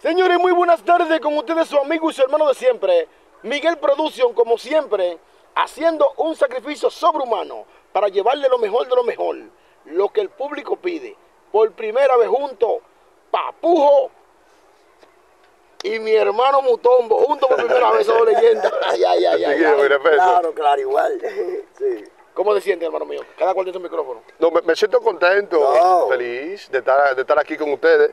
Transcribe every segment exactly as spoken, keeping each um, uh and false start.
Señores, muy buenas tardes, con ustedes su amigo y su hermano de siempre, Miguel Production, como siempre, haciendo un sacrificio sobrehumano para llevarle lo mejor de lo mejor, lo que el público pide. Por primera vez junto, Papujo y mi hermano Mutombo, juntos por primera vez, somos leyenda. Ay, ay, ay, ay, ay. Claro, claro, igual. Sí. ¿Cómo te sientes, hermano mío? Cada cual tiene su micrófono. No, me, me siento contento, No. feliz de estar, de estar aquí con ustedes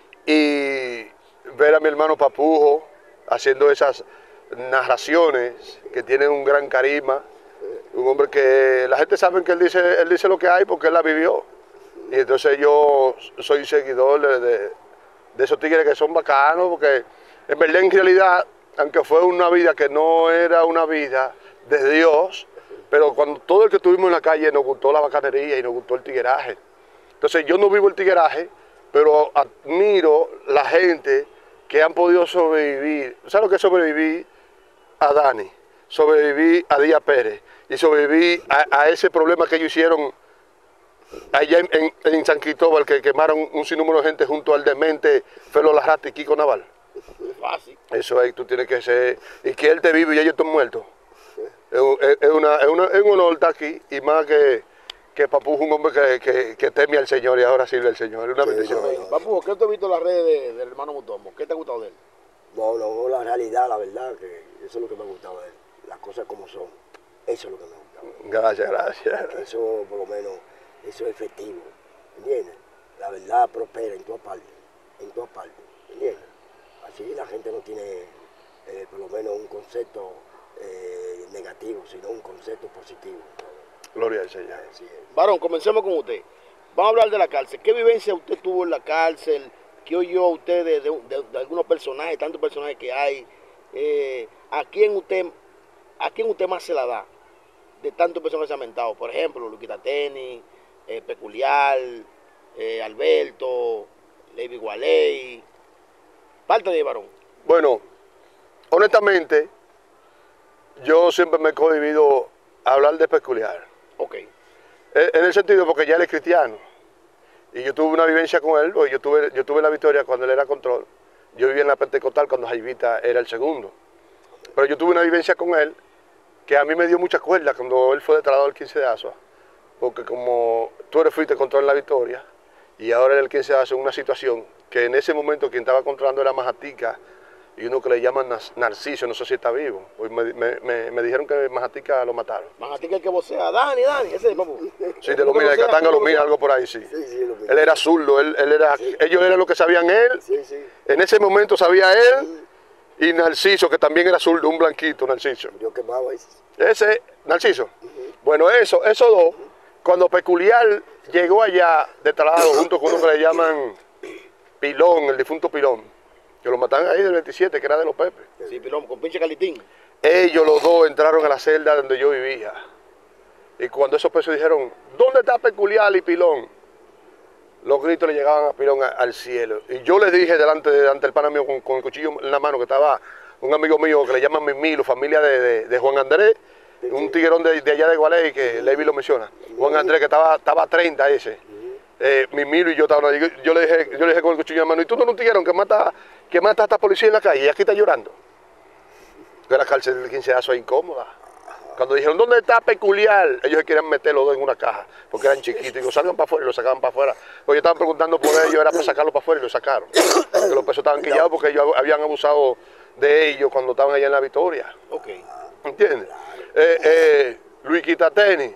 y ver a mi hermano Papujo haciendo esas narraciones que tienen un gran carisma. Un hombre que la gente sabe que él dice, él dice lo que hay porque él la vivió. Y entonces yo soy seguidor de, de, de esos tigres que son bacanos, porque en verdad, en realidad, aunque fue una vida que no era una vida de Dios, pero cuando todo el que estuvimos en la calle nos gustó la bacanería y nos gustó el tigueraje. Entonces yo no vivo el tigueraje, pero admiro la gente que han podido sobrevivir. ¿Sabes lo que es sobrevivir a Dani? Sobreviví a Díaz Pérez y sobreviví a, a ese problema que ellos hicieron allá en, en, en San Cristóbal, que quemaron un sinnúmero de gente junto al demente Felo Larrate y Kiko Naval. Fácil. Eso ahí tú tienes que ser, y que él te vive y ellos están muertos. Es, es, es, una, es, una, es un honor estar aquí, y más que, que Papujo es un hombre que, que, que teme al Señor y ahora sirve al Señor. Es una bendición. Sí, no, no. Papujo, ¿qué te has visto en las redes de, del hermano Mutombo? ¿Qué te ha gustado de él? No, no, la realidad, la verdad, que eso es lo que me ha gustado de él. Las cosas como son. Eso es lo que me ha gustado. Gracias, gracias. Eso, por lo menos, eso es efectivo. ¿Entiendes? La verdad prospera en todas partes. En todas partes. ¿Entiendes? Así la gente no tiene, eh, por lo menos, un concepto eh, negativo, sino un concepto positivo. Gloria al Señor. Así es. Varón, comencemos con usted. Vamos a hablar de la cárcel. ¿Qué vivencia usted tuvo en la cárcel? ¿Qué oyó usted de, de, de, de algunos personajes, tantos personajes que hay? Eh, ¿a, quién usted, ¿A quién usted más se la da? De tantos personajes que se han mentado. Por ejemplo, Luquita Tenis, eh, Peculiar, eh, Alberto, Levi Gualey. Parte de varón. Bueno, honestamente, yo siempre me he cohibido a hablar de Peculiar. Ok. En el sentido porque ya él es cristiano. Y yo tuve una vivencia con él, porque yo tuve, yo tuve la victoria cuando él era control. Yo vivía en la Pentecostal cuando Jaivita era el segundo. Pero yo tuve una vivencia con él que a mí me dio mucha cuerda cuando él fue declarado el quince de Asua. Porque como tú eres fuiste control en la victoria, y ahora el quince de Asua en una situación que en ese momento quien estaba controlando era Majatica, y uno que le llaman Narciso, no sé si está vivo. Hoy me, me, me, me dijeron que Majatica lo mataron. Majatica el que vocea, Dani, Dani, ese es Papu. Sí, de los mira, de Catanga lo mira, algo por ahí, sí. Sí, sí, lo Él era zurdo, él, él era, sí. ellos eran lo que sabían él. Sí, sí. En ese momento sabía él y Narciso, que también era zurdo, un blanquito, Narciso. Yo quemaba ese. Ese, Narciso. Bueno, eso, esos dos, cuando Peculiar llegó allá de traslado junto con uno que le llaman Pilón, el difunto Pilón, que lo mataron ahí del veintisiete, que era de los Pepes. Sí, Pilón, con pinche Calitín. Ellos los dos entraron a la celda donde yo vivía. Y cuando esos pesos dijeron, ¿dónde está Peculiar y Pilón? Los gritos le llegaban a Pilón a, al cielo. Y yo les dije delante, delante del pana mío con, con el cuchillo en la mano, que estaba un amigo mío que le llaman Mimilo, familia de, de, de Juan Andrés, un tiguerón de, de allá de Gualey, que Levi lo menciona. Juan Andrés, que estaba, estaba treinta ese. Eh, Mimilo y yo estaban yo, yo, le dije, yo le dije con el cuchillo en la mano, ¿y tú no un tiguerón que mata, que mata a esta policía en la calle? Y aquí está llorando. Que la cárcel del quince de Asua es incómoda. Cuando dijeron, ¿dónde está Peculiar? Ellos se querían meter los dos en una caja, porque eran chiquitos. Y digo, salgan para afuera y lo sacaban para afuera. Pues yo estaban preguntando por ellos, era para sacarlo para afuera y lo sacaron. Que los pesos estaban quillados porque ellos habían abusado de ellos cuando estaban allá en la Victoria. Ok. ¿Entiendes? Eh, eh, Luis Quitateni,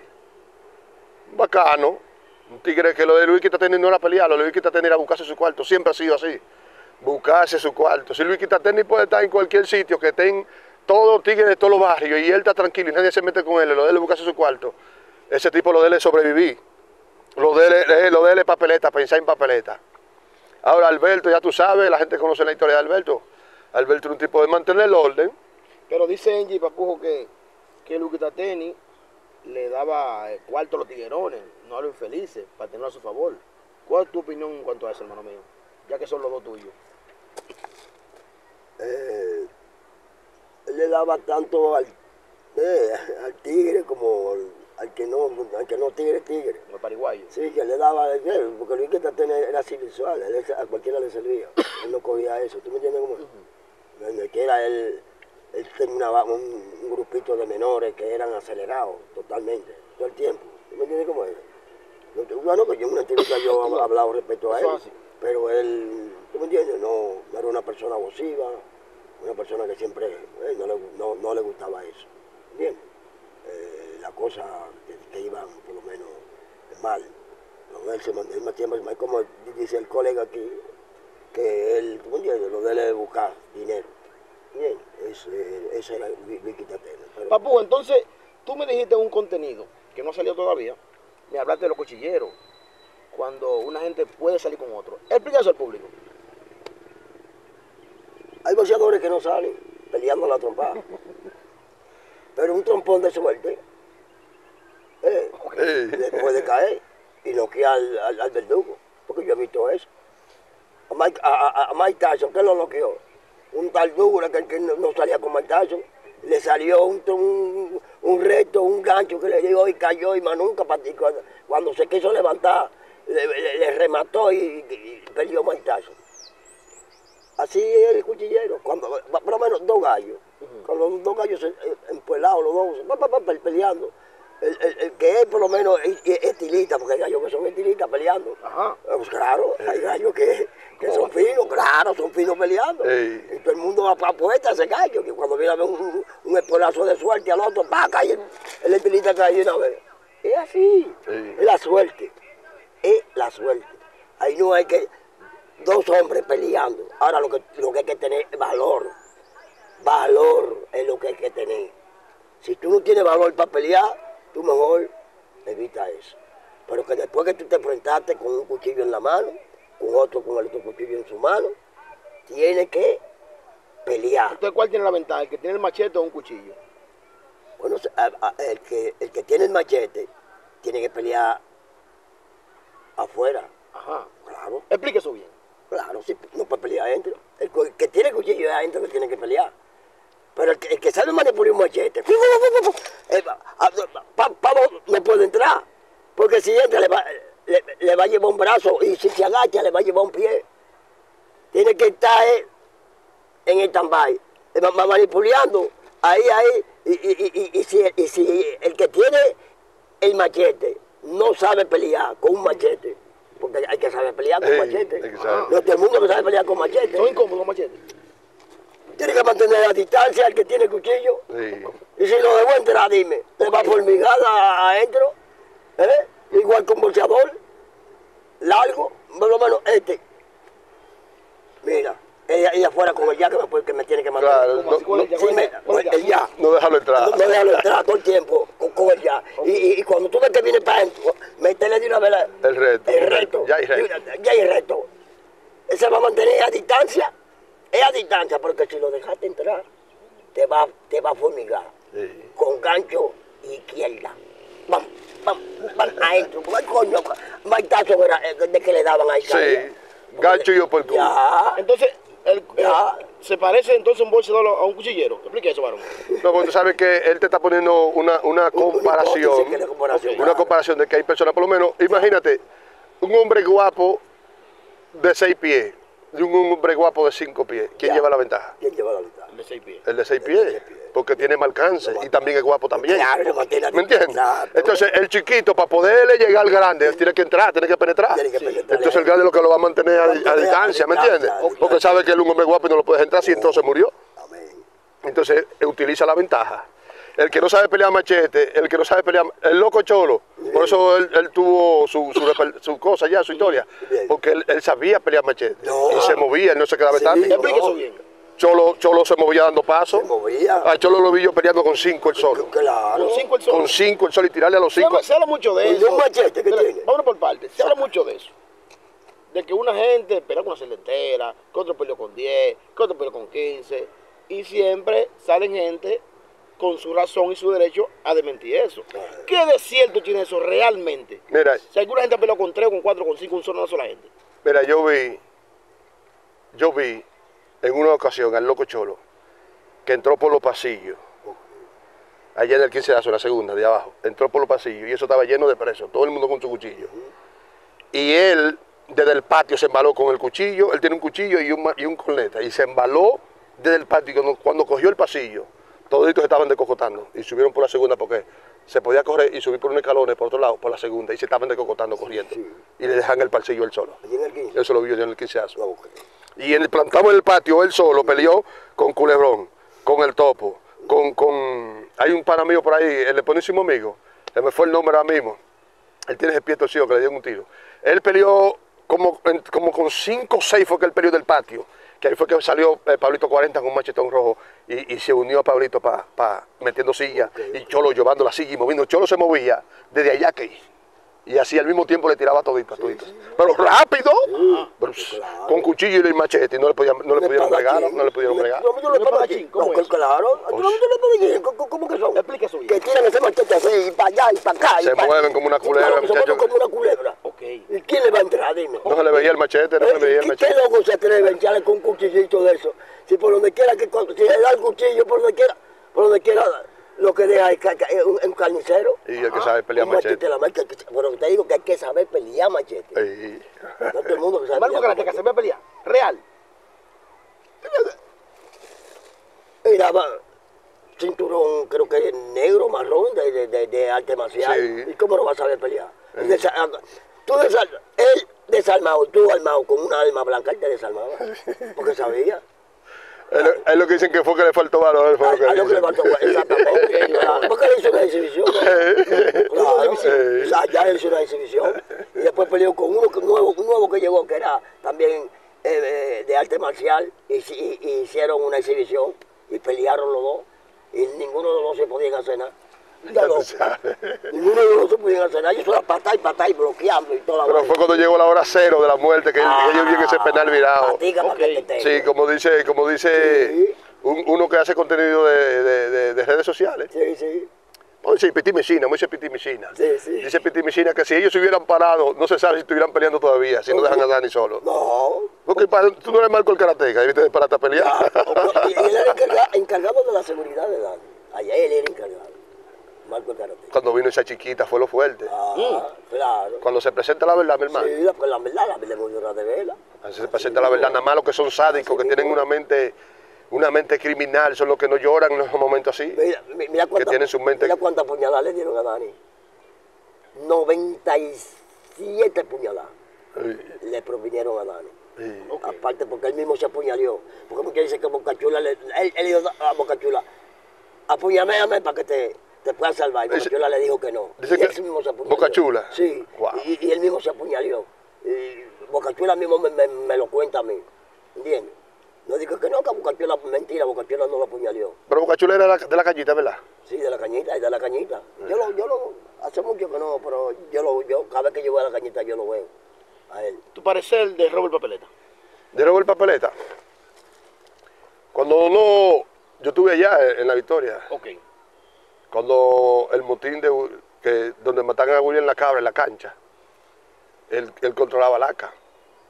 bacano. Un tigre que lo de Luis Quitateni no era pelear, lo de Luis Quitateni era buscarse su cuarto. Siempre ha sido así. Buscarse su cuarto. Si Luis Quitateni puede estar en cualquier sitio que estén todos tigres de todos los barrios y él está tranquilo y nadie se mete con él, lo de él es buscarse su cuarto. Ese tipo lo de él es sobrevivir. Lo de él es, lo de él es papeleta, pensar en papeleta. Ahora Alberto, ya tú sabes, la gente conoce la historia de Alberto. Alberto es un tipo de mantener el orden. Pero dice Angie Papujo que, que Luquita Tenis le daba eh, cuarto a los tiguerones, no a los infelices, para tenerlo a su favor. ¿Cuál es tu opinión en cuanto a eso, hermano mío? Ya que son los dos tuyos. Eh, él le daba tanto al, eh, al tigre como al que no, al que no tigre, tigre. Los paraguayos. Sí, que le daba, porque Luis Quintatena era así visual, él, a cualquiera le servía, él no cogía eso, ¿tú me entiendes cómo es? Uh-huh. Que era él, él tenía un, un grupito de menores que eran acelerados totalmente, todo el tiempo, ¿tú me entiendes cómo es? Bueno, que yo en una entrevista yo he hablado respecto a él, pero él, ¿tú me entiendes? No, no era una persona abusiva, una persona que siempre eh, no, le, no, no le gustaba eso, ¿entiendes? Eh, la cosa que, que iban por lo menos mal. No, él se mantiene tiempo, como dice el colega aquí, que él, ¿tú me entiendes? Lo de él es buscar dinero. Bien, ese, ese era Luis Quintatena. Pero... Papu, entonces, tú me dijiste un contenido que no ha salido todavía, me hablaste de los cuchilleros, cuando una gente puede salir con otro. Explica eso al público. Hay boxeadores que no salen peleando la trompada. Pero un trompón de suerte eh, okay. le puede caer y noquear al, al, al verdugo, porque yo he visto eso. A Mike, a, a, a Mike Tyson, ¿qué lo noqueó? Un tal Douglas que, que no, no salía con Mike Tyson, le salió un, un, un reto, un gancho que le dio y cayó y más nunca practicó. Cuando, cuando se quiso levantar, le, le, le remató y, y, y perdió Mike Tyson. Así es el cuchillero, cuando, por lo menos dos gallos. Uh-huh. Cuando los dos gallos se empuelados, los dos, pa, pa, pa, peleando. El, el, el que es por lo menos es, es estilista, porque hay gallos que son estilistas peleando. Ajá. Pues claro, hay gallos que, que son finos, claro, son finos peleando. Ey. Y todo el mundo apuesta a ese gallo, que cuando viene a ver un, un espolazo de suerte al otro, pa, cae el, el estilista cae una vez. Es así, Ey. es la suerte, es la suerte. Ahí no hay que... Dos hombres peleando. Ahora lo que, lo que hay que tener es valor. Valor es lo que hay que tener. Si tú no tienes valor para pelear, tú mejor evita eso. Pero que después que tú te enfrentaste con un cuchillo en la mano, con otro con el otro cuchillo en su mano, tienes que pelear. ¿Usted cuál tiene la ventaja? ¿El que tiene el machete o un cuchillo? Bueno, el que, el que tiene el machete tiene que pelear afuera. Ajá. Claro. Explique eso bien. Claro, sí, no puede pelear adentro. El que tiene cuchillo adentro que tiene que pelear. Pero el que, el que sabe manipular un machete, eh, pa, pa, no puede entrar. Porque si entra le va, le, le va a llevar un brazo y si se agacha le va a llevar un pie. Tiene que estar eh, en el tambay, va manipulando, ahí, ahí. Y, y, y, y, si, y si el que tiene el machete no sabe pelear con un machete, porque hay que saber pelear con Ey, machete. No todo el mundo que sabe pelear con machete. ¿Son incómodos los machetes? Tiene que mantener la distancia el que tiene cuchillo. Sí. Y si lo debo entrar, dime, le va formigada adentro, ¿eh? Igual que un bolseador, largo, por lo menos este. Mira, ella, ella afuera con el ya que me, que me tiene que mandar. Claro, no, no, el, ya, sí, me, el ya. No déjalo entrar. No, no déjalo entrar todo el tiempo con, con el ya. Okay. Y, y, y cuando tú ves que viene para adentro, métele de una vez la, el reto. El reto. Ya hay reto. Ya hay reto. Ese va a mantener a distancia. Es a distancia, porque si lo dejaste entrar, te va, te va a formigar. Sí. Con gancho izquierda. Vamos, vamos, vamos, adentro. ¿Cuál coño? Maitazo era de que le daban ahí. Sí, gancho y oportuno. Ya. Entonces, el, ya. El, ¿se parece entonces un bolseador a un cuchillero? Explica eso, varón. No, porque tú sabes que él te está poniendo una, una comparación. Un, una comparación, una claro. comparación de que hay personas, por lo menos, imagínate, un hombre guapo de seis pies. De un hombre guapo de cinco pies. ¿Quién ya. lleva la ventaja? ¿Quién lleva la ventaja? El de seis pies. El de seis pies, pies. Porque tiene más alcance y también es guapo también. Claro, ¿Me entiendes? Claro. Entonces, el chiquito, para poderle llegar al grande, él tiene que entrar, tiene que penetrar. Tiene que penetrar. Entonces, el grande es lo que lo va a mantener a, a distancia, ¿me entiendes? Porque sabe que él es un hombre guapo y no lo puedes entrar, si entonces murió. Entonces, utiliza la ventaja. El que no sabe pelear machete, el que no sabe pelear, el loco cholo, por eso él, él tuvo su, su, su cosa ya, su historia, porque él, él sabía pelear machete, no. y se movía, él no se quedaba estático. Sí, explique eso bien. Cholo, Cholo se movía dando pasos. Se movía. A Cholo lo vi yo peleando con cinco el solo. Claro. Con cinco el solo. Con cinco el solo y tirarle a los cinco. Se habla, se habla mucho de eso. Un machete que tiene. Vámonos por partes. Se habla mucho de eso. De que una gente pelea con una celetera, que otro peleó con diez, que otro peleó con quince. Y siempre salen gente con su razón y su derecho a desmentir eso. ¿Qué de cierto tiene eso realmente? Mira, si alguna gente peleó con tres, con cuatro, con cinco, un solo, una sola gente. Mira, yo vi, yo vi en una ocasión al loco Cholo que entró por los pasillos allá en el quince de Azo, la segunda, de abajo. Entró por los pasillos y eso estaba lleno de presos, todo el mundo con su cuchillo. Y él, desde el patio, se embaló con el cuchillo, él tiene un cuchillo y un, y un corneta, y se embaló desde el patio. Y cuando, cuando cogió el pasillo, toditos estaban decocotando y subieron por la segunda porque se podía correr y subir por unos escalones por otro lado, por la segunda, y se estaban decocotando, corriendo. Sí. Y le dejan el pasillo él solo. ¿Allí en el quince? Eso lo vio yo en el quince de Azo. No, okay. Y en el, plantamos en el patio, él solo peleó con Culebrón, con el Topo, con, con... Hay un pana mío por ahí, el leponísimo amigo, se me fue el nombre ahora mismo. Él tiene ese pie torcido que le dieron un tiro. Él peleó como, como con cinco o seis fue que él peleó del patio. Que ahí fue que salió eh, Pablito cuarenta con un machetón rojo y, y se unió a Pablito para pa, metiendo silla. Okay. Y Cholo llevando la silla y moviendo. Cholo se movía desde allá que y así al mismo tiempo le tiraba toditas, toditas. Sí, sí, sí. Pero rápido, sí, pero, claro. Con cuchillo y el machete, y no le podían, no le pudieron bregar, no le pudieron bregar. ¿Cómo no le espadachín? ¿Cómo es? Claro, ¿cómo que son? Explica eso bien. Que tiran ese machete así, y para allá y para acá. Se mueven como una culebra, muchachos. Se mueven como una culebra. Okay. ¿Y quién le va a entrar? Dime. No se le veía el machete, no se le veía el machete. ¿Qué loco se atreve a echarle con un cuchillito de eso? Si por donde quiera, que si le da el cuchillo, por donde quiera, por donde quiera, lo que deja es un, un carnicero. Y el que sabe pelear machete. machete. La marca, bueno, te digo que hay que saber pelear machete. Sí. No todo el mundo que sabe Marco Karateka sabe pelear. Real. Mira, va, cinturón, creo que es negro, marrón, de, de, de, de arte marcial. Sí. ¿Y cómo no va a saber pelear? Sí. Desa tú desal él desarmado, tú armado con una arma blanca, él te desarmaba. Porque sabía. Es lo, es lo que dicen que fue que le faltó valor. Fue a, lo que a lo que le faltó, exactamente. Porque le hizo una exhibición. Claro, sí. Ya le hizo una exhibición. Y después peleó con uno que, nuevo, un nuevo que llegó, que era también eh, de arte marcial. Y, y, y hicieron una exhibición y pelearon los dos. Y ninguno de los dos se podían hacer nada. Ya lo, ninguno de los dos se podían hacer nada. Yo solo patá y patá y bloqueando y toda la Pero fue cuando llegó la hora cero de la muerte que ah, ellos vieron ese penal virado. Patica, okay. Sí, como dice, como dice sí. un, uno que hace contenido de, de, de, de redes sociales. Sí, sí. Pues sí, Piti Messina, muy dice Piti Messina. Sí, sí. Dice Piti Messina que si ellos se hubieran parado, no se sabe si estuvieran peleando todavía, si no, no dejan a Dani solo. No. Porque tú no eres Marco el Karateka, debiste de pararte a pelear. Y él era encargado, encargado de la seguridad de Dani. Allá él era encargado. Marco el Karateka. Cuando vino esa chiquita fue lo fuerte. Ah, mm. Claro. Cuando se presenta la verdad, mi hermano. Sí, la, la verdad, la verdad es muy dura de vela. Así se presenta la verdad, nada más los que son sádicos, así que tienen una mente, una mente criminal, son los que no lloran en esos momentos así. Mira, mira cuánta, que tienen su mente... mira cuántas puñaladas le dieron a Dani. noventa y siete puñaladas sí. le provinieron a Dani. Sí. Okay. Aparte porque él mismo se apuñaleó. Porque muchos dicen que Bocachula, le, él, él dijo a Bocachula, apuñaméame para que te... te puedan salvar. Y Bocachula le dijo que no. Dice y que él mismo se apuñaló. Bocachula. Sí. Wow. Y, y él mismo se apuñaló. Y Bocachula mismo me, me, me lo cuenta a mí. ¿Entiendes? No digo que no, que Bocachula, mentira, Bocachula no lo apuñaló. Pero Bocachula era de la, de la cañita, ¿verdad? Sí, de la cañita, y de la cañita. Yo lo, yo lo, hace mucho que no, pero yo lo, yo, cada vez que yo voy a la cañita yo lo veo. A él. ¿Tu parecer de Robert Papeleta? De Robert Papeleta. Cuando no, yo estuve allá en La Victoria. Ok. Cuando el motín de que donde matan a William La Cabra en la cancha, él, él controlaba la A C A.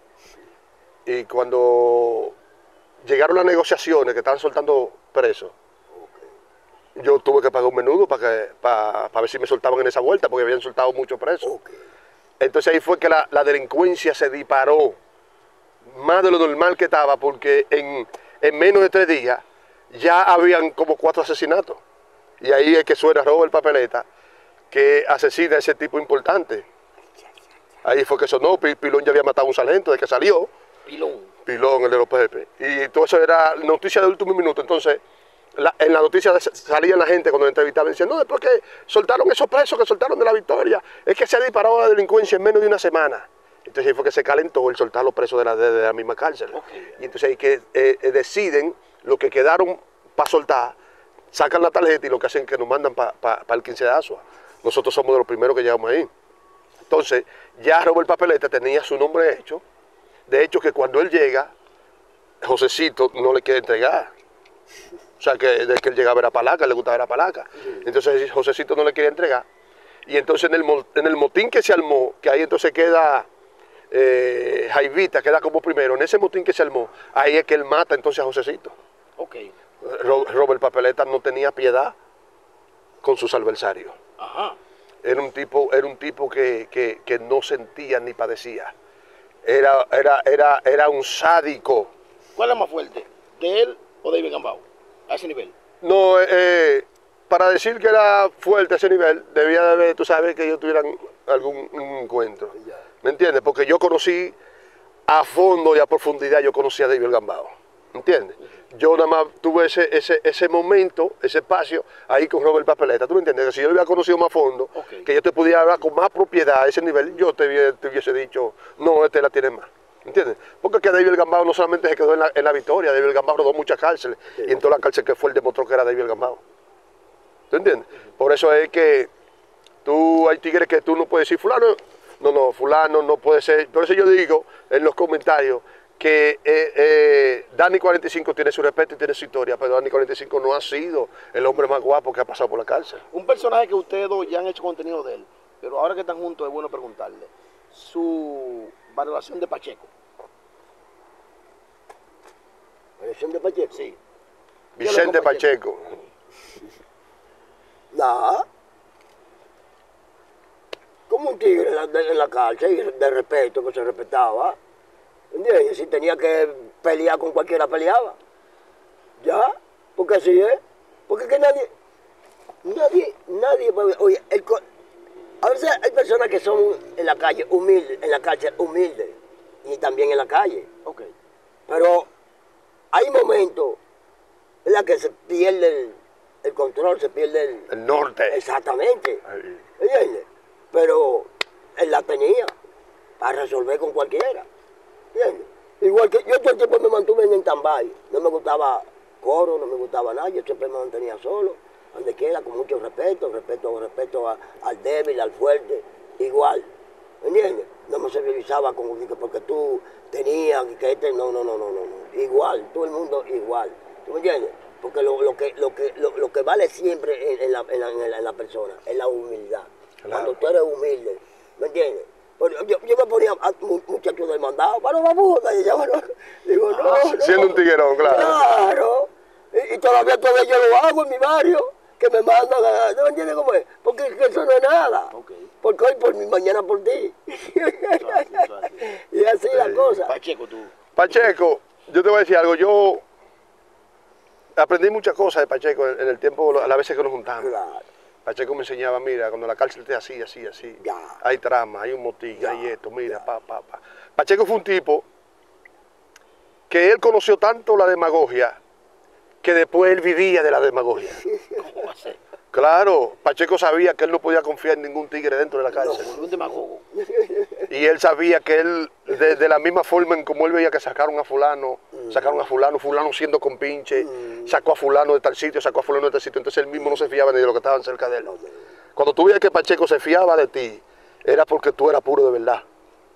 Y cuando llegaron las negociaciones que estaban soltando presos, okay. yo tuve que pagar un menudo para, que, para, para ver si me soltaban en esa vuelta, porque habían soltado muchos presos. Okay. Entonces ahí fue que la, la delincuencia se disparó más de lo normal que estaba, porque en, en menos de tres días ya habían como cuatro asesinatos. Y ahí es que suena Robert Papeleta, que asesina a ese tipo importante. Ahí fue que sonó, Pilón ya había matado a un sargento desde que salió. Pilón. Pilón, el de los Pepe. Y todo eso era noticia de último minuto. Entonces, la, en la noticia salían la gente cuando lo entrevistaban, decían, no, después que soltaron esos presos que soltaron de La Victoria, es que se ha disparado la delincuencia en menos de una semana. Entonces ahí fue que se calentó el soltar los presos de la, de, de la misma cárcel. Okay. Y entonces ahí que eh, deciden lo que quedaron para soltar, sacan la tarjeta y lo que hacen es que nos mandan para pa, pa el quince de Asua. Nosotros somos de los primeros que llegamos ahí. Entonces, ya Robert Papeleta tenía su nombre hecho. De hecho, que cuando él llega, Josecito no le quiere entregar. O sea, que desde que él llegaba era palaca, le gustaba era palaca. Entonces, Josecito no le quiere entregar. Y entonces, en el, en el motín que se armó, que ahí entonces queda eh, Jaivita, queda como primero, en ese motín que se armó, ahí es que él mata entonces a Josecito. Ok. Robert Papeleta no tenía piedad con sus adversarios. Ajá. Era un tipo, era un tipo que, que, que no sentía ni padecía. Era, era, era, era un sádico. ¿Cuál es más fuerte? ¿De él o de David Gambao? A ese nivel. No, eh, para decir que era fuerte a ese nivel, debía de haber, tú sabes, que ellos tuvieran algún un encuentro. ¿Me entiendes? Porque yo conocí a fondo y a profundidad, yo conocí a David Gambao. ¿Me entiendes? Yo nada más tuve ese, ese, ese momento, ese espacio ahí con Robert Papeleta. ¿Tú me entiendes? Que si yo lo hubiera conocido más a fondo, Okay. que yo te pudiera hablar con más propiedad a ese nivel, yo te, hubiera- te hubiese dicho, no, este la tiene más. ¿Entiendes? Porque que David Gambao no solamente se quedó en la, en la victoria, David Gambao rodó muchas cárceles, sí. Y en toda la cárcel que fue, él demostró que era David Gambao. ¿Tú entiendes? Por eso es que tú, hay tigres que tú no puedes decir, fulano, no, no, fulano no puede ser. Por eso yo digo en los comentarios que eh, eh, Dani cuarenta y cinco tiene su respeto y tiene su historia, pero Dani cuarenta y cinco no ha sido el hombre más guapo que ha pasado por la cárcel. Un personaje que ustedes dos ya han hecho contenido de él, pero ahora que están juntos es bueno preguntarle su valoración de Pacheco. ¿Elección de Pacheco? Sí. Vicente Pacheco. Nada. Como un tigre en la, de, en la cárcel, de respeto, que se respetaba. ¿Entiendes? Si tenía que pelear con cualquiera, peleaba. ¿Ya? Porque así es. Porque que nadie, nadie, nadie, oye, el, a veces hay personas que son en la calle humildes, en la cárcel humildes, y también en la calle. Ok. Pero hay momentos en los que se pierde el, el control, se pierde el... El norte. Exactamente. ¿Entiendes? Pero él la tenía para resolver con cualquiera. ¿Entiendes? Igual que yo todo el tiempo me mantuve en Tambay. No me gustaba coro, no me gustaba nada. Yo siempre me mantenía solo, donde quiera, con mucho respeto, respeto, respeto a, al débil, al fuerte, igual. ¿Entiendes? No me civilizaba con porque tú tenías que este, no, no, no, no, no, no. Igual, todo el mundo igual. ¿Tú me entiendes? Porque lo, lo, que, lo, que, lo, lo que vale siempre en, en, la, en, la, en, la, en la persona es la humildad. Claro. Cuando tú eres humilde, ¿me entiendes? Yo, yo me ponía a muchachos del mandado, para la puta, y yo, no, digo, no, ah, no. Siendo un tiguerón, claro. Claro. Y, y todavía, todavía yo lo hago en mi barrio, que me mandan a, ¿no me entiendes cómo es? Porque eso no es nada. Okay. Porque hoy por mí, mañana por ti. Eso así, eso así. Y así sí. La cosa. Pacheco, tú. Pacheco, yo te voy a decir algo, yo aprendí muchas cosas de Pacheco en, en el tiempo, a las veces que nos juntamos. Claro. Pacheco me enseñaba, mira, cuando la cárcel esté así, así, así, ya. Hay trama, hay un motín, ya. Hay esto, mira, ya. pa, pa, pa. Pacheco fue un tipo que él conoció tanto la demagogia que después él vivía de la demagogia. ¿Cómo va a ser? Claro, Pacheco sabía que él no podía confiar en ningún tigre dentro de la cárcel. No, un demagogo. Y él sabía que él, de, de la misma forma en como él veía que sacaron a fulano, mm. sacaron a fulano, fulano siendo compinche, mm. sacó a fulano de tal sitio, sacó a fulano de tal sitio, entonces él mismo no se fiaba ni de los que estaban cerca de él. Cuando tú veías que Pacheco se fiaba de ti, era porque tú eras puro de verdad.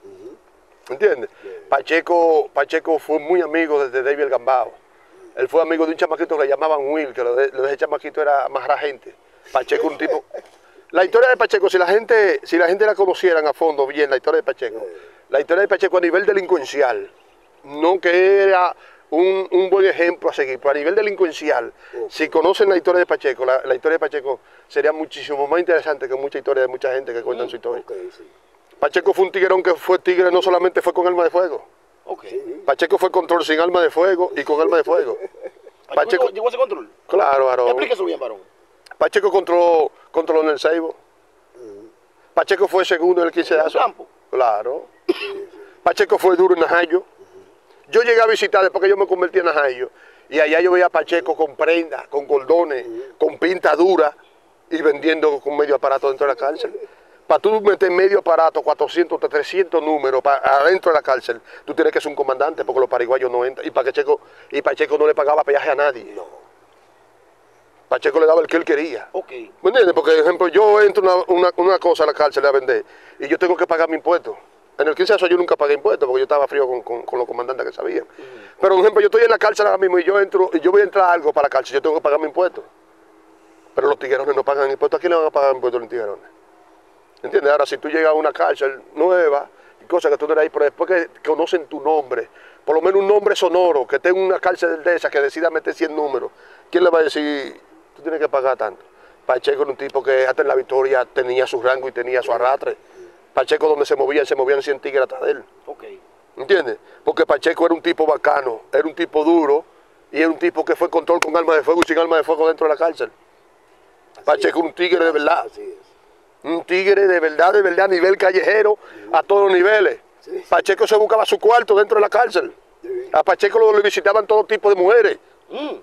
¿Entiendes? Pacheco, Pacheco fue muy amigo de David Gambao. Él fue amigo de un chamaquito que le llamaban Will, que lo de, lo de ese chamaquito era más gente. Pacheco un tipo... La historia de Pacheco, si la gente si la gente la conocieran a fondo bien, la historia de Pacheco, la historia de Pacheco a nivel delincuencial, no que era un, un buen ejemplo a seguir, pero a nivel delincuencial, si conocen la historia de Pacheco, la, la historia de Pacheco sería muchísimo más interesante que mucha historia de mucha gente que cuentan su historia. Okay, sí. Pacheco fue un tiguerón que fue tigre, no solamente fue con arma de fuego. Okay. Pacheco fue control sin arma de fuego y con arma de fuego. Pacheco llegó a ese control. Claro, varón. Explique eso bien, varón. Pacheco controló, controló en el Seibo. Uh-huh. Pacheco fue segundo en el quinceazo. campo? Claro. Uh-huh. Pacheco fue duro en Najayo. Uh-huh. Yo llegué a visitar después que yo me convertí en Najayo. Y allá yo veía a Pacheco con prenda, con cordones, uh-huh. con pinta dura y vendiendo con medio aparato dentro de la cárcel. Para tú meter medio aparato, cuatrocientos, trescientos números para adentro de la cárcel, tú tienes que ser un comandante porque los paraguayos no entran. Y Pacheco, y Pacheco no le pagaba peaje a nadie. No. Pacheco le daba el que él quería. Okay. ¿Me entiendes? Porque, por ejemplo, yo entro una, una, una cosa a la cárcel a vender y yo tengo que pagar mi impuesto. En el quinceazo yo nunca pagué impuestos porque yo estaba frío con, con, con los comandantes que sabían. Uh-huh. Pero, por ejemplo, yo estoy en la cárcel ahora mismo y yo entro y yo voy a entrar a algo para la cárcel, yo tengo que pagar mi impuesto. Pero los tiguerones no pagan impuestos. ¿A quién le van a pagar impuestos los tiguerones? ¿Entiendes? Ahora, si tú llegas a una cárcel nueva y cosas que tú no eres ahí, pero después que conocen tu nombre, por lo menos un nombre sonoro, que esté en una cárcel de esa que decida meter cien números, ¿quién le va a decir? Tú tienes que pagar tanto. Pacheco era un tipo que hasta en la victoria tenía su rango y tenía su arrastre. Pacheco donde se movían, se movían cien tigres atrás de él. Ok. ¿Entiendes? Porque Pacheco era un tipo bacano, era un tipo duro y era un tipo que fue control con arma de fuego y sin arma de fuego dentro de la cárcel. Así Pacheco es. un tigre de verdad. Así es. Un tigre de verdad, de verdad, a nivel callejero, a todos los niveles. Sí. Pacheco se buscaba su cuarto dentro de la cárcel. Sí. A Pacheco lo, lo visitaban todo tipo de mujeres. Mm.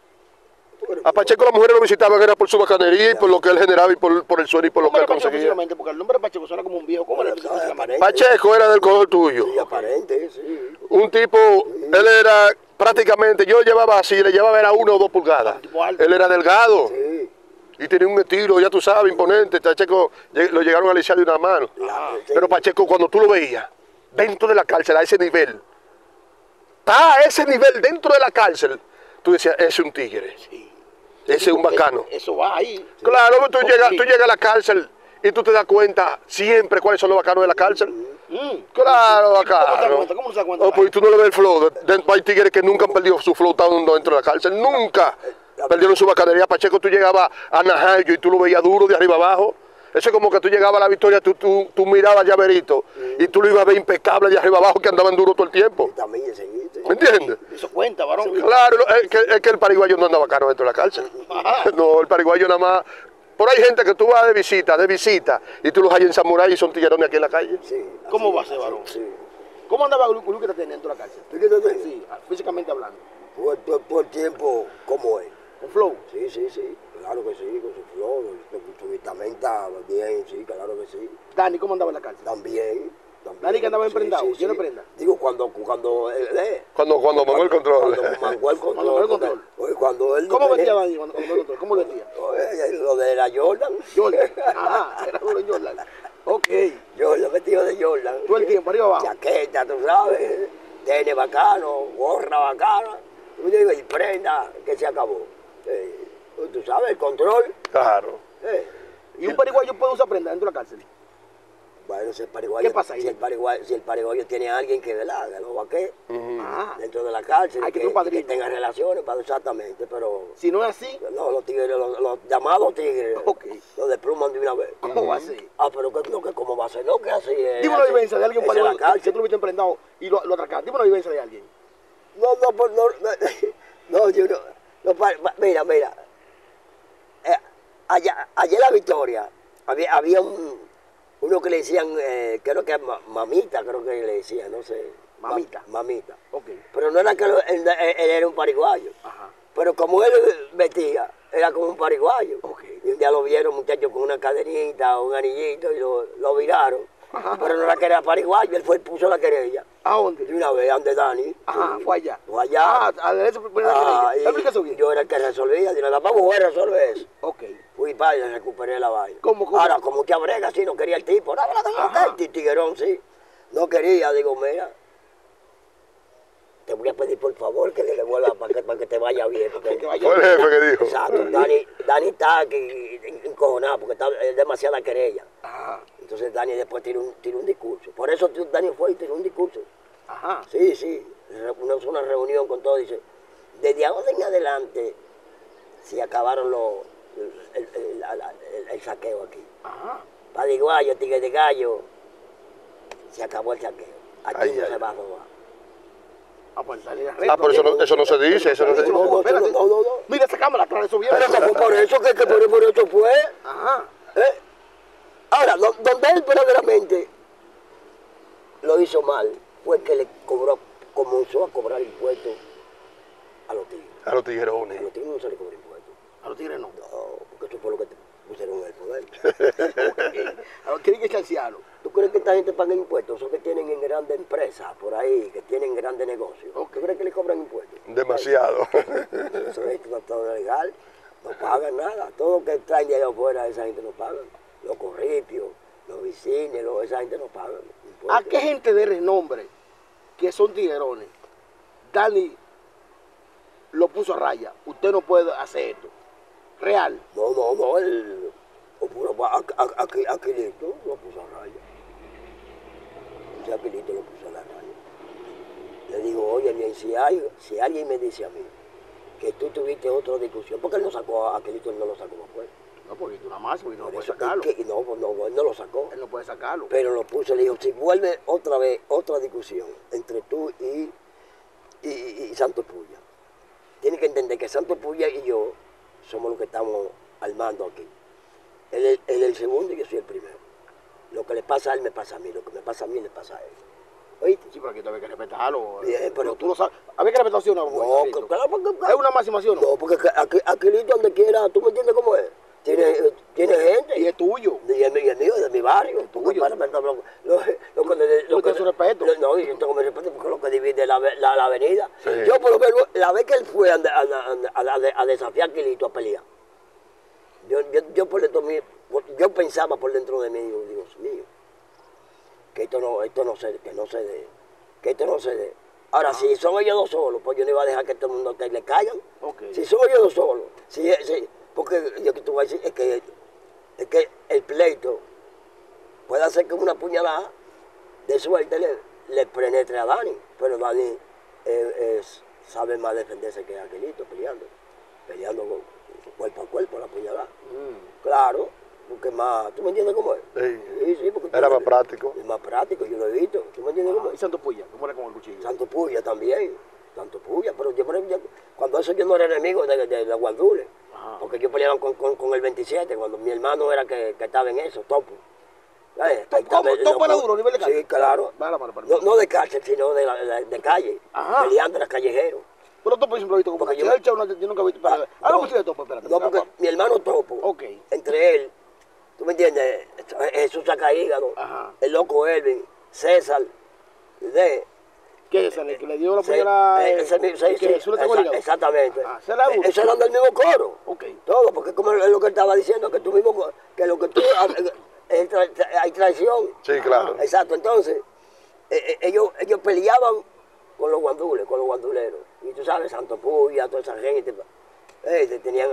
A Pacheco las mujeres lo visitaban era por su bacanería y por lo que él generaba y por, por el suelo y por lo ¿Cómo que él era Pacheco conseguía. físicamente? Porque el nombre de Pacheco suena como un viejo. ¿Cómo era No, físicamente? aparente. Pacheco era del color tuyo. Sí, aparente, sí. Un tipo, él era prácticamente, yo lo llevaba así, le llevaba era una o dos pulgadas. Un tipo alto. Él era delgado Sí. y tenía un estilo, ya tú sabes, imponente. Pacheco lleg- lo llegaron a lisiar de una mano. La- sí. Pero Pacheco, cuando tú lo veías dentro de la cárcel, a ese nivel, está a ese nivel dentro de la cárcel, tú decías, ese es un tigre, ese es un bacano. Eso, eso va ahí. Claro, tú, Ok. llegas, tú llegas a la cárcel y tú te das cuenta siempre cuáles son los bacanos de la cárcel. Mm. Claro, ¿Cómo te das bacano. cuenta? ¿Cómo se da cuenta? Oh, pues tú no le ves el flow. De- de- hay tigres que nunca han perdido su flow estando dentro de la cárcel. Nunca perdieron su bacanería. Pacheco, tú llegabas a Najayo y tú lo veías duro de arriba abajo. Eso es como que tú llegabas a la victoria, tú, tú, tú mirabas a Llaverito y tú lo ibas a ver impecable de arriba abajo, que andaban duro todo el tiempo. También seguiste. ¿Me entiendes? Eso cuenta, varón. Claro, no, es que, es que el pariguayo no anda bacano dentro de la cárcel. Ajá. No, el pariguayo nada más. Por ahí hay gente que tú vas de visita, de visita, y tú los hallas en Samurai y son tiguerones aquí en la calle. Sí. ¿Cómo así, va a ser, así, varón? Sí. ¿Cómo andaba Luque que te tenía dentro de la cárcel? ¿Tú qué te tenés? Sí, físicamente hablando. Por, por, por tiempo, ¿cómo es? Con flow. Sí, sí, sí. Claro que sí, con su flor, con su vestimenta, bien, sí, claro que sí. Dani, ¿cómo andaba en la cárcel? También. también. Dani que andaba Sí, emprendado, sí, lleno sí. de prenda. Digo, cuando, cuando él, eh, Cuando, cuando mamó el control. Cuando mangó el control. Cuando mangó el control. Oye, cuando él no ¿Cómo tenía- vestía Dani cuando cuando me control? ¿Cómo lo vestía? Oye, lo de la Jordan. Jordan. Ajá, era duro Jordan. Ok. Jordan, vestido de Jordan. Todo el tiempo, arriba abajo. Chaqueta, tú sabes, tenis bacano, gorra bacana, tú digo, y prenda, que se acabó. Eh, tú sabes, el control. Claro. eh. ¿Y un pariguayo puede usar prenda dentro de la cárcel? Bueno, si el pariguayo, ¿Qué pasa ahí? Si el pariguayo, si el pariguayo tiene a alguien que, ¿verdad? Que lo vaquee Ah. dentro de la cárcel, Hay que que, tener un padrino. que tenga relaciones, para exactamente, pero Si no es así, no, los tigres, los, los llamados tigres, Ok. los despluman de una vez. ¿cómo va a ser? Ah, pero que, no, que cómo va a ser, no, que así es. Dime una así. vivencia de alguien Esa es la pariguayo que cárcel. tú lo viste emprendado y lo, lo atracaste. Dime una vivencia de alguien. No, no, pues, no, no, no, yo no, no, pa- pa- mira, mira, eh, allá, allá en la Victoria había, había un, uno que le decían, eh, creo que ma- mamita, creo que le decían, no sé. Ma- Mamita. mamita. Ok. Pero no era que lo- él, él- él era un pariguayo, Ajá. pero como él vestía, era como un pariguayo. Ok. Y un día lo vieron muchachos con una cadenita, un anillito y lo, lo viraron. Pero no era que era pariguayo, él fue y puso la querella. ¿A De dónde? una vez, ante Dani. Ajá, Sí. fue allá. Fue allá. Ah, a la eso fue la Ah, querella. Explica eso bien. yo era el que resolvía, dije, vamos a resolver eso. Ok. Fui para allá, recuperé la vaina. ¿Cómo, cómo? Ahora, como que abrega, sí, no quería el tipo. No, no, no, Ajá. no, el tiguerón, sí. No quería, digo, mira, te voy a pedir por favor que le devuelva para que, para que te vaya bien. Porque, Que vaya Fue el jefe que dijo. exacto, Dani, Dani está aquí encojonado porque está, es demasiada querella. Ajá. Entonces Dani después tiró un, tiró un discurso. Por eso Dani fue y tiró un discurso. Ajá. Sí, sí, re- una, una reunión con todo, dice, desde ahora en adelante se acabaron los, el, el- la- la- el- el saqueo aquí. Ajá. Padiguayo, Tigre de Gallo, se acabó el saqueo. Aquí Ay, no ay, se ay. va a robar. Ah, pues salir a Ah, pero eso no, eso no se dice, eso no se Eso dice. no, no, espérate. no, no, no. Mira esa cámara, claro, eso bien. Pero que fue por eso que, que por, por eso fue. Ajá. ¿eh? Ahora, do- donde él verdaderamente lo hizo mal, fue que le cobró, comenzó a cobrar impuestos a los tigres. A los A tiguerones. los tigres no se le cobra impuestos. A los tigres no. No, porque eso fue lo que te pusieron en el poder. A los tigres que chancearon. ¿Tú crees que esta gente paga impuestos? Esos que tienen en grandes empresas por ahí, que tienen grandes negocios. Ok. ¿Tú crees que le cobran impuestos? Demasiado. Eso es todo legal. No pagan nada. Todo lo que traen de allá afuera, esa gente no paga. Los corripios, los vicines, los- esa gente no paga impuestos. ¿A qué gente de renombre que son tiguerones Dani lo puso a raya? Usted no puede hacer esto. Real. No, no, no, él lo puso a- a- a- aquí, Aquilito lo puso a raya. Ese Aquilito lo puso a la raya. Le digo, oye, mi- si, hay, si alguien me dice a mí que tú tuviste otra discusión, porque él no sacó a Aquilito, él no lo sacó afuera. No, porque tú nada más, porque no Por puede eso, sacarlo. es que no, no, él no lo sacó. Él no puede sacarlo. Pero lo puso, le dijo, si vuelve otra vez, otra discusión entre tú y, y, y Santo Puya, tienes que entender que Santo Puya y yo somos los que estamos armando aquí. Él es él, el segundo y yo soy el primero. Lo que le pasa a él me pasa a mí, lo que me pasa a mí le pasa a él. ¿Oíste? Sí, pero aquí había que respetarlo. Bien, pero tú lo sabes. Había que respetarlo, ¿sí o no? No, Carlito? claro, porque... ¿Es una máxima, sí o no? No, porque aquí, Aquilito donde quiera, ¿tú me entiendes cómo es? Tiene, tiene gente. Y es tuyo. Y es, y es mío, de mi barrio. Tuyo. Para, para, lo, lo, lo, que- lo Tú que- tienes su respeto. lo- no, yo tengo mi respeto porque lo que divide la, la, la avenida. Sí. Yo por lo menos, la vez que él fue a, a, a, a, a desafiar a Aquilito a pelear, yo, yo, yo por dentro mío, yo pensaba por dentro de mí, digo, Dios mío, que esto no, esto no se, que no se dé, que esto no se dé. Ahora, si son ellos dos solos, pues yo no iba a dejar que todo el mundo que le caigan. Ok. Si son ellos dos solos, si, si, porque yo que te voy a decir es que, es que el pleito puede hacer que una puñalada de suerte le, le penetre a Dani, pero Dani eh, es- sabe más defenderse que Aquilito peleando, peleando con, cuerpo a cuerpo la puñalada. Mm. Claro, porque más, ¿tú me entiendes cómo es? Sí. Sí, sí, porque Era tú- más práctico. Es más práctico, yo lo he visto, ¿tú me entiendes cómo ¿Y es? Santo Puya? ¿Cómo era con el cuchillo? Santo Puya también, Santo Puya, pero yo, por ejemplo, yo- cuando eso yo no era enemigo de, de, de Guandule, Ajá. porque yo peleaba con, con, con el veintisiete, cuando mi hermano era que, que estaba en eso, Topo. Eh, ahí ¿Topo- estaba el- Topo era loco. duro, nivel de cárcel? Sí, claro. Baja la mano para mí. No, no de cárcel, sino de, la, de, de calle, Ajá. peleando en las callejeros. Pero Topo siempre lo he visto como Porque yo- cachelcha, una- yo nunca he visto. Espérate. Ah, Habla no. mucho de Topo, espérate. No, porque mi hermano Topo, Ok. entre él, ¿tú me entiendes? Jesús Sacaígado, Ajá. el loco Elvin, César, de... ¿Qué es ese? ¿El que le dio la Sí, puñalada? eh, eh, ese mi- sí, y que sí, Jesús le tengo esa- hígado? exactamente. Ajá, ¿se la duro? Eso eran del mismo coro. Ok. Todo, porque como es lo que él estaba diciendo, que tú mismo, que lo que tú, eh, tra- tra- hay traición. Sí, claro. Exacto, entonces, eh, eh, ellos, ellos peleaban con los guandules, con los guanduleros. Y tú sabes, Santo Puya, toda esa gente, eh, te tenían,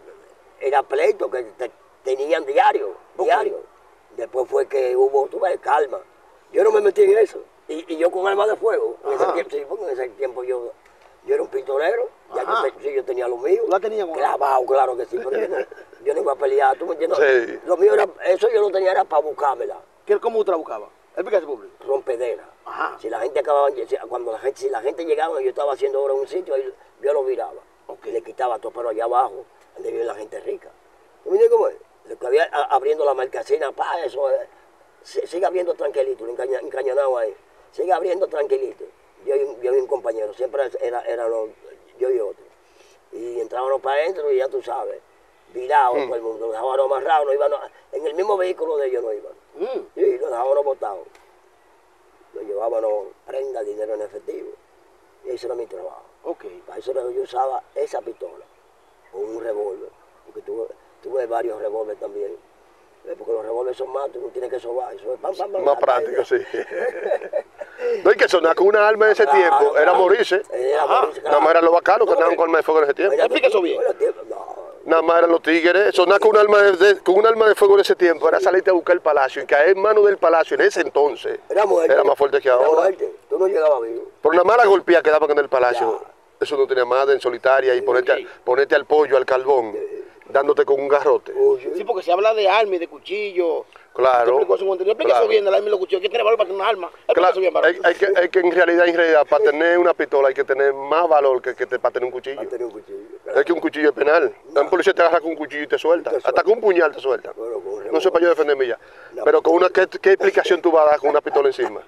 era pleito que te- tenían diario, Ok. diario. Después fue que hubo, tú ves, calma. Yo no me metí en eso. Y, y yo con arma de fuego, en ese Ajá. tiempo, sí, porque en ese tiempo yo, yo era un pistolero, ya Ajá. yo, te- sí, yo tenía lo mío. ¿Tú la tenías con Clavado, claro que sí, pero yo no, yo no iba a pelear, ¿tú me entiendes? Sí. Lo mío era, eso yo lo tenía era para buscármela, ¿Qué- ¿Cómo usted la buscaba? Explícase, público. rompedera. Ajá. Si la gente acababa, si- cuando la gente, si la gente llegaba, yo estaba haciendo obra en un sitio, ahí yo lo viraba. Ok. Le quitaba todo, pero allá abajo, donde vive la gente rica. ¿Tú me entiendes cómo es? Lo que había a- abriendo la marcasina, pa, eso es. Si- Siga abriendo tranquilito, encaña- encañonado ahí. Siga abriendo tranquilito. Yo y, un- yo y un compañero, siempre era, era los- yo y otro. Y entrábamos para adentro y ya tú sabes, virados todo el mundo, nos dejábamos amarrados, no iban, en el mismo vehículo de ellos no iban. Mm. Sí, nos dejábamos botados. Nos llevábamos prenda, dinero en efectivo. Y ese era mi trabajo. Ok. Para eso era que yo usaba esa pistola, o un revólver, porque tuve, tuve varios revólveres también. Eh, Porque los revólveres son más, tú no tienes que sobar, eso es pam, pam, pam, Más pam, práctico, pam. sí. No hay que sonar con una arma en ese Claro, tiempo, era claro. morirse. Era Ajá. morirse, Nada claro. más eran los bacanos que No, andaban porque- con arma de fuego en ese tiempo. Oye, Explica eso bien. bueno, tiempo, no. Nada más eran los tigres. Sonar con un arma de, de- con un arma de fuego en ese tiempo era salirte a buscar el palacio y caer en manos del palacio en ese entonces. Era muerte. Era más fuerte que Era ahora. muerte. Tú no llegabas vivo. Por una mala golpeada que daban en el palacio, Ya. eso no tenía madre en solitaria y ponerte, ok. a- ponerte al pollo, al carbón, dándote con un garrote. Oye, Sí, porque se habla de arma y de cuchillo. Claro, Usted explicó eso muy bien. Explica claro. eso bien, del arma y los cuchillos. ¿Qué tiene valor para tener un arma? Explica Claro, eso bien, para hay, hay que, hay que en realidad, en realidad, para tener una pistola hay que tener más valor que, que te- para tener un cuchillo. para tener un cuchillo. Es que un cuchillo es penal. Un policía te agarra con un cuchillo y te suelta. Te suelta. Hasta con un puñal te suelta. Bueno, con un No sé revólver. para yo defenderme ya. No. Pero con una, ¿qué, qué explicación tú vas a dar con una pistola encima?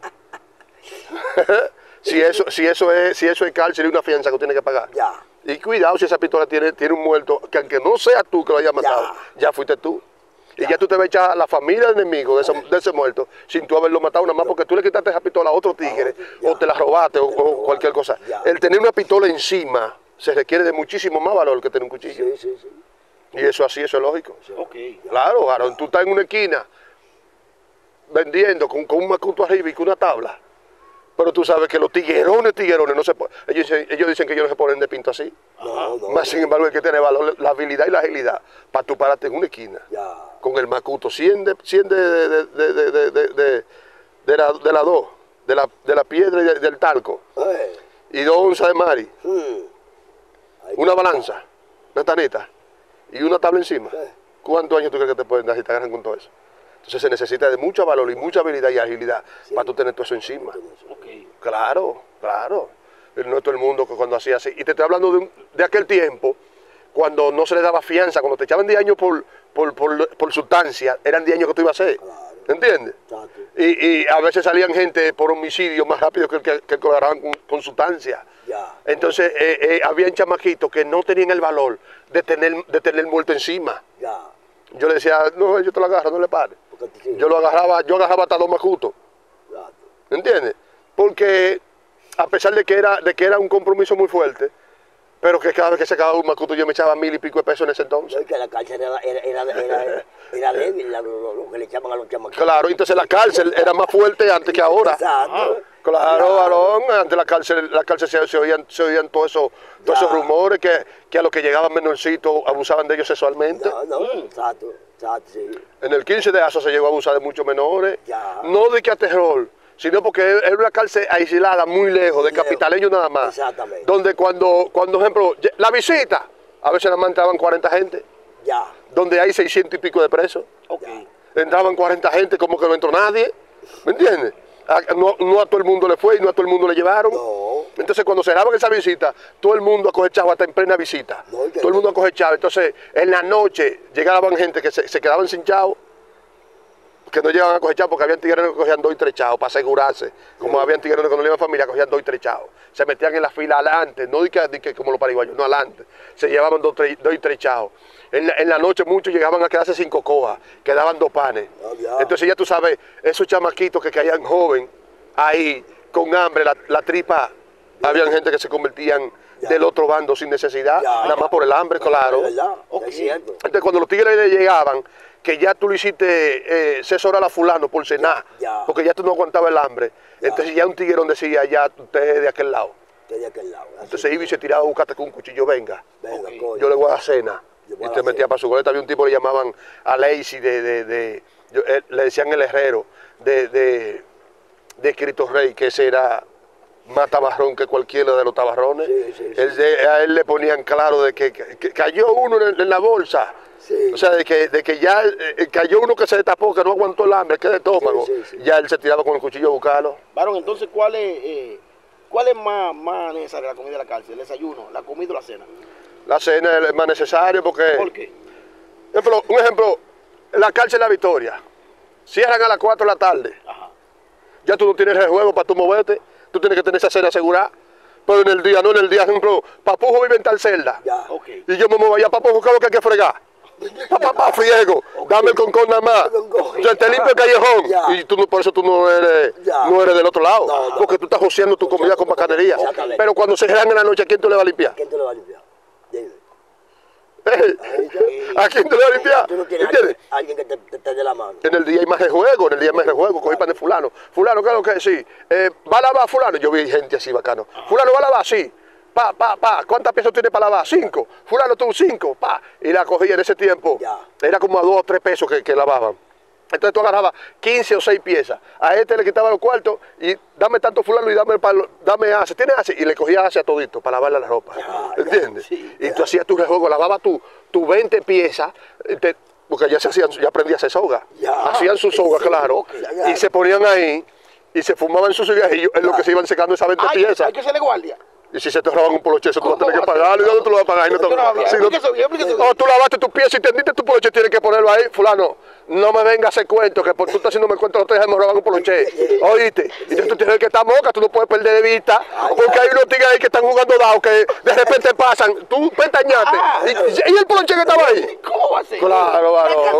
si eso, si eso es, si eso es cárcel y una fianza que tú tienes que pagar. Ya. Y cuidado si esa pistola tiene, tiene un muerto, que aunque no seas tú que lo hayas matado, ya, fuiste tú. Y ya tú te vas a echar a la familia del enemigo de ese, de ese muerto sin tú haberlo matado nada más porque tú le quitaste esa pistola a otro tigre Ya. o te la robaste o, o cualquier cosa. Ya. El tener una pistola encima se requiere de muchísimo más valor que tener un cuchillo. Sí, sí, sí. Y eso así, eso es lógico. Ok. Claro, Aaron, tú estás en una esquina vendiendo con, con un macuto arriba y con una tabla. Pero tú sabes que los tiguerones, tiguerones, no se po- ellos, dicen- ellos dicen que ellos no se ponen de pinto así. No, no. Más sin embargo hay que tener valor, la habilidad y la agilidad para tú pararte en una esquina. Ya. Con el macuto, cien de, cien de, de, de, de, de, de, de- de la, de la dos, de la, de la piedra y de- del talco, Eh, y dos onzas de mari, hmm. Ahí una está. balanza, una tanita y una tabla encima. Eh. ¿Cuántos años tú crees que te pueden dar si te agarran con todo eso? Entonces se necesita de mucha valor y mucha habilidad y agilidad sí. para tú tener todo eso encima. Okay. Claro, claro. No es todo el mundo que cuando hacía así. Y te estoy hablando de, un, de aquel tiempo, cuando no se le daba fianza, cuando te echaban diez años por, por, por, por sustancia, eran diez años que tú ibas a hacer. Claro. ¿Entiendes? Y, y a veces salían gente por homicidio más rápido que el que, que, que lo agarraban con, con sustancia. Ya. Entonces eh, eh, habían chamaquitos que no tenían el valor de tener, de tener muerto encima. Ya. Yo le decía, no, yo te lo agarro, no le pares. Yo lo agarraba, yo agarraba hasta los macutos. ¿Entiendes? Porque a pesar de que era, de que era un compromiso muy fuerte, pero que cada vez que se acababa un macuto yo me echaba mil y pico de pesos en ese entonces. No, que la cárcel era, era, era, era, era débil, lo, lo, lo que le echaban a los chamaquitos. Claro, entonces la cárcel era más fuerte antes que ahora. Exacto. Ah, claro, varón, antes la cárcel, la cárcel se, se oían, se oían todos esos, todos esos rumores que, que a los que llegaban menorcitos abusaban de ellos sexualmente. No, no, mm. exacto, exacto, sí. En el quince de Aso se llegó a abusar de muchos menores. Ya. No de que a terror, sino porque era una cárcel aislada muy lejos, de capitaleños nada más. Exactamente. Donde cuando, cuando ejemplo, la visita, a veces nada más entraban cuarenta gente. Ya. Donde hay seiscientos y pico de presos. Okay. Entraban cuarenta gente como que no entró nadie. ¿Me entiendes? A, no, no a todo el mundo le fue y no a todo el mundo le llevaron. No. Entonces cuando cerraban esa visita, todo el mundo acogechaba hasta en plena visita. No, todo el mundo acogechaba. Entonces en la noche llegaban gente que se, se quedaban sin chavo, que no llegaban a coger porque habían tigres que cogían dos y tres chavos para asegurarse. Como sí. habían tigres que no le iban familia, cogían dos y tres chavos. Se metían en la fila adelante, no di que, di que como los pariguayos, no adelante. Se llevaban dos, tres, dos y tres chavos. En la, en la noche muchos llegaban a quedarse sin cocoa, quedaban dos panes. Oh, yeah. Entonces ya tú sabes, esos chamaquitos que caían joven ahí, con hambre, la, la tripa, yeah. habían gente que se convertían yeah. del otro bando sin necesidad, yeah. nada más por el hambre, yeah. claro. Yeah. Okay. Entonces cuando los tigres le llegaban, que ya tú le hiciste eh, seis horas a fulano por cenar, ya, ya. porque ya tú no aguantabas el hambre. Ya. Entonces ya un tiguerón decía, ya usted es de aquel lado. Usted de aquel lado. Entonces iba y se tiraba a buscarte con un cuchillo, venga, venga okay. yo le voy a dar cena. Y te metía para su goleta. Había un tipo que le llamaban a Lazy, de, de, de, de eh, le decían el herrero, de, de, de Cristo Rey, que ese era más tabarrón que cualquiera de los tabarrones. Sí, sí, sí. Él, de, a él le ponían claro de que, que, que cayó uno en, en la bolsa. Sí. O sea, de que, de que ya eh, cayó uno que se destapó, que no aguantó el hambre, que de estómago, sí, sí, sí. ya él se tiraba con el cuchillo a buscarlo. Varón, entonces, ¿cuál es, eh, cuál es más, más necesaria la comida de la cárcel? ¿El desayuno, la comida o la cena? La cena es más necesaria porque... ¿Por qué? Ejemplo, un ejemplo, la cárcel La Victoria, cierran a las cuatro de la tarde. Ajá. Ya tú no tienes rejuego para tu moverte, tú tienes que tener esa cena asegurada. Pero en el día, no en el día, ejemplo, Papujo vive en tal celda. Ya. Okay. Y yo me muevo allá, Papujo, ¿qué es lo que hay que fregar? Papá, papá, friego, okay. dame el concón nada más. Okay. O sea, te limpia el callejón. Ya. Y tú, por eso tú no eres, no eres del otro lado. No, no. Porque tú estás joseando tu comida con bacanería. Pero cuando se generan en la noche, ¿a quién tú le vas a limpiar? ¿A quién tú le vas a limpiar? ¿A quién te le vas a limpiar? Tú no tienes alguien, alguien que te, te, te dé la mano. En el día hay más rejuego, en el día hay más rejuego. Cogí pan de fulano. Fulano, claro que sí. Eh, ¿Va a lavar fulano? Yo vi gente así bacano. Fulano, ¿va a lavar? Sí. Pa, pa, pa, ¿cuántas piezas tiene para lavar? Cinco. Fulano, tú cinco, pa. Y la cogía en ese tiempo. Ya. Era como a dos o tres pesos que, que lavaban. Entonces tú agarrabas quince o seis piezas. A este le quitaba los cuartos y dame tanto fulano y dame palo, dame ace. ¿Tienes ace? Y le cogía ace a todito para lavarle la ropa. Ya, ¿entiendes? Ya, sí, y ya. Tú hacías tu rejuego, lavabas tu, tu veinte piezas. Te, porque ya se hacían, ya aprendí a hacer soga. Ya. Hacían su soga, sí, claro. Okay, ya, ya. Y se ponían ahí y se fumaban sus cigarrillos en lo que se iban secando esas veinte piezas. Hay que hacerle guardia. Y si se te roban un poloche, eso tú vas a tener que pagarlo. ¿Y dónde tú lo vas a pagar? No te... si no... oh, tú lavaste tu pieza y tendiste tu poloche, tienes que ponerlo ahí. Fulano, no me vengas a hacer cuento, que por tú estás haciendo me cuento los tres me roban un poloche. Oíste. Y tú tienes que estar moca, tú no puedes perder de vista. Porque hay unos tigres ahí que están jugando dado, que de repente pasan. Tú pestañaste. ¿Y, ¿Y el poloche que estaba ahí? ¿Cómo va a ser? Claro, varón.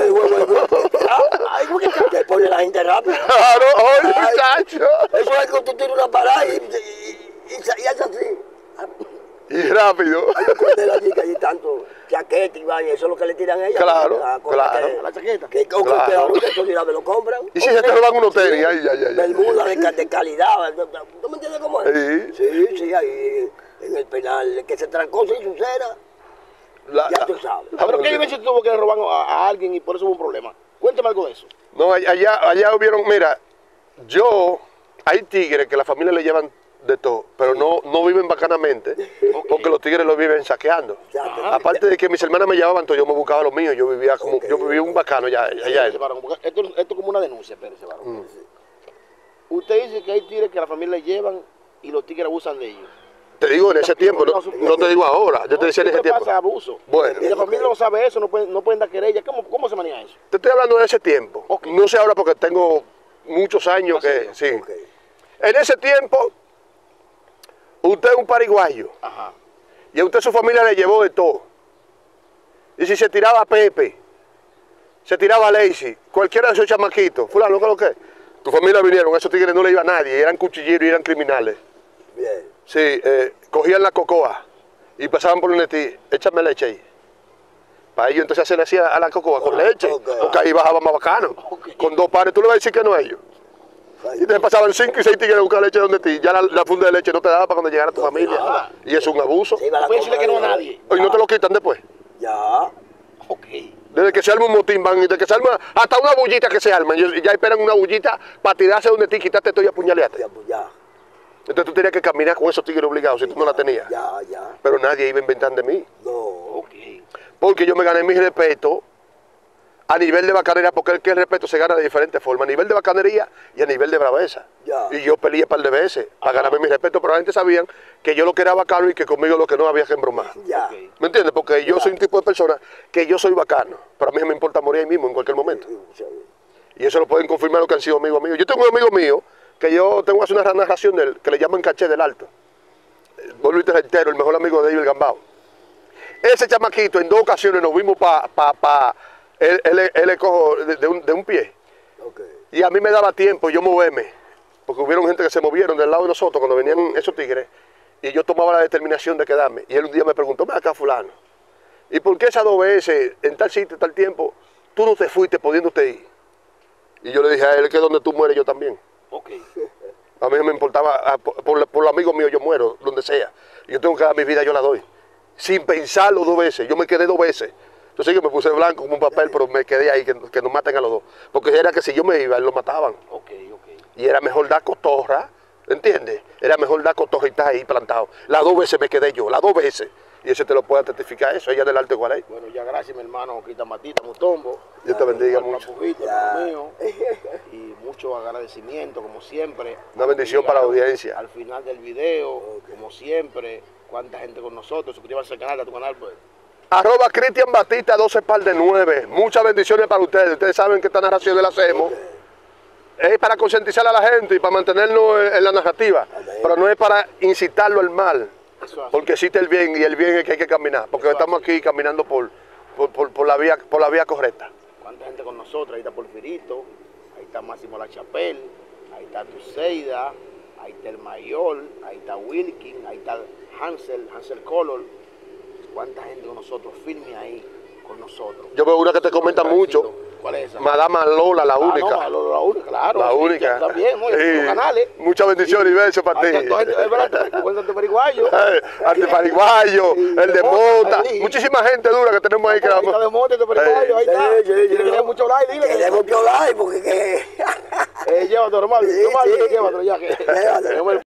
Te pone la gente rápido. Claro, oye, muchacho. Eso es que tú tienes una parada y... Y, y es así. Y rápido. Hay que la chica y tanto chaqueta y vaya, eso es lo que le tiran a ella. Claro, la, claro. Que, la chaqueta. Que, o claro. que ahora eso dirá, me lo compran. Y si se te roban unos tenis, ay, ay, ay. Bermuda de, de calidad. ¿Tú me entiendes cómo es? Sí. Sí, sí, ahí en el penal, que se trancó sin su cera. La, ya la, tú sabes. La, ¿Pero qué veces tuvo que le roban a, a alguien y por eso hubo un problema? Cuéntame algo de eso. No, allá, allá hubieron, mira, yo, hay tigres que la familia le llevan de todo, pero no, no viven bacanamente, Ok. porque los tigres los viven saqueando. Ya, Ajá. Aparte de que mis hermanas me llevaban todo, yo me buscaba los míos, yo vivía como, Ok. yo vivía un bacano ya, allá. Espérese, varón, porque Esto, esto es como una denuncia, espérese, varón. Mm. Usted dice que hay tigres que a la familia le llevan y los tigres abusan de ellos. Te digo en ese tiempo, no, no te digo ahora, yo te decía en ese ¿Qué tiempo. pasa? Abuso. Bueno. Y la familia no sabe eso, no pueden, no pueden dar querella. ¿Cómo, ¿Cómo se maneja eso? Te estoy hablando de ese tiempo, Ok. no sé ahora porque tengo muchos años Ah, que, sí, sí. Ok. En ese tiempo, usted es un pariguayo, Ajá. y a usted su familia le llevó de todo. Y si se tiraba a Pepe, se tiraba a Lacey, cualquiera de esos chamaquitos, fulano, ¿qué es lo que? Tu familia vinieron, esos tigres no le iba a nadie, eran cuchilleros y eran criminales. Bien. Sí, eh, cogían la cocoa y pasaban por un netí, échame leche ahí. Para ellos entonces se le hacía a la cocoa con leche, ok. porque ahí bajaba más bacano. Ok. Con dos pares, tú le vas a decir que no a ellos. Y entonces pasaban cinco y seis tigres a buscar leche donde ti, ya la, la funda de leche no te daba para cuando llegara tu No te familia. daba. Y eso es un abuso. Se iba a No la puede decirle que no a compra de- nadie. Y no te lo quitan después. Ya. Ok. Desde que se arma un motín, van, y desde que se arma, hasta una bullita que se arma, y ya esperan una bullita para tirarse donde ti, quitarte todo y apuñalearte. Ya, pues ya. Entonces tú tenías que caminar con esos tigres obligados si tú no la tenías. Ya, ya. Pero nadie iba a inventar de mí. No. Ok. Porque yo me gané mi respeto a nivel de bacanería, porque el que el respeto se gana de diferentes formas, a nivel de bacanería y a nivel de braveza. Ya. Y yo peleé un par de veces para ganarme mi respeto, pero la gente sabía que yo lo que era bacano y que conmigo lo que no había que embromar. Ya. Ok. ¿Me entiendes? Porque yo Ya. soy un tipo de persona que yo soy bacano, pero a mí no me importa morir ahí mismo en cualquier momento. Y eso lo pueden confirmar los que han sido amigos míos. Yo tengo un amigo mío que yo tengo que hacer una narración de él, que le llaman Caché del Alto. Eh, Vuelvo y te reitero, el mejor amigo de ellos, el Gambao. Ese chamaquito, en dos ocasiones nos vimos para pa, pa, él, él, él le cojo de, de, un, de un pie. Ok. Y a mí me daba tiempo yo moverme, porque hubieron gente que se movieron del lado de nosotros cuando venían esos tigres, y yo tomaba la determinación de quedarme. Y él un día me preguntó, ven acá fulano, ¿y por qué esas dos veces, en tal sitio, tal tiempo, tú no te fuiste pudiéndote ir? Y yo le dije a él que donde tú mueres yo también. Ok. A mí no me importaba, a- por, por, por los amigos míos yo muero, donde sea. Yo tengo que dar mi vida, yo la doy. Sin pensarlo dos veces, yo me quedé dos veces. Yo sé que me puse blanco como un papel, pero me quedé ahí, que, que nos maten a los dos. Porque era que si yo me iba, él lo mataban. Ok, ok. Y era mejor dar cotorra, ¿entiendes? Era mejor dar cotorra y estar ahí plantado. Las dos veces me quedé yo, las dos veces. Y ese te lo puede certificar, eso, ella del Alto Guarey. Bueno, ya gracias, mi hermano Quita Matita Mutombo. Dios te bendiga Al mucho. Papujito, Ya. hermano mío. Y mucho agradecimiento, como siempre. Una bendición para la audiencia. Al final del video, como siempre, cuánta gente con nosotros. Suscríbanse al canal, a tu canal, pues. Arroba Cristian Batista doce par de nueve. Muchas bendiciones para ustedes. Ustedes saben que esta narración la hacemos. Es para concientizar a la gente y para mantenernos en, en la narrativa. Pero no es para incitarlo al mal. Eso es así. Porque existe el bien y el bien es que hay que caminar. Porque Eso estamos así. aquí caminando por, por, por, por la vía, por la vía correcta. Cuánta gente con nosotros. Ahí está Porfirito, ahí está Máximo La Chapelle, ahí está Tuceida, ahí está el Mayor, ahí está Wilkin, ahí está Hansel, Hansel Color. Cuánta gente con nosotros, firme ahí con nosotros. Yo veo una que te comenta mucho. ¿Cuál es esa? Madama Lola, la Ah, única. no, la, la única, claro. La sí, única. que También, ¿no? Y Sí. los canales. Muchas bendiciones y besos para ti. Ay, tanto gente- Es verdad, cuéntate pariguayo. Eh, Antipariguayo, Sí, el de de Mota, Mota, ahí. muchísima gente dura que tenemos ahí que Ahí vamos. está de monte, de pariguayo, ahí Sí, está. sí, sí, Tiene no. mucho like, dile. Queremos que hablar porque que... Eh, llévatelo, normal, Sí, normal, sí. llévatelo ya. Que, Llévatelo. tenemos el